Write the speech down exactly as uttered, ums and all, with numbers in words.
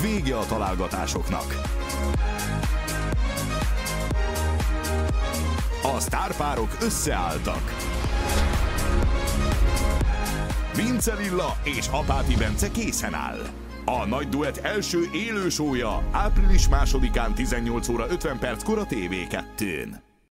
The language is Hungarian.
Vége a találgatásoknak. A sztárpárok összeálltak. Vince Lilla és Apáti Bence készen áll. A nagy duett első élő show-ja április másodikán tizennyolc óra ötven perckor a té vé kettőn.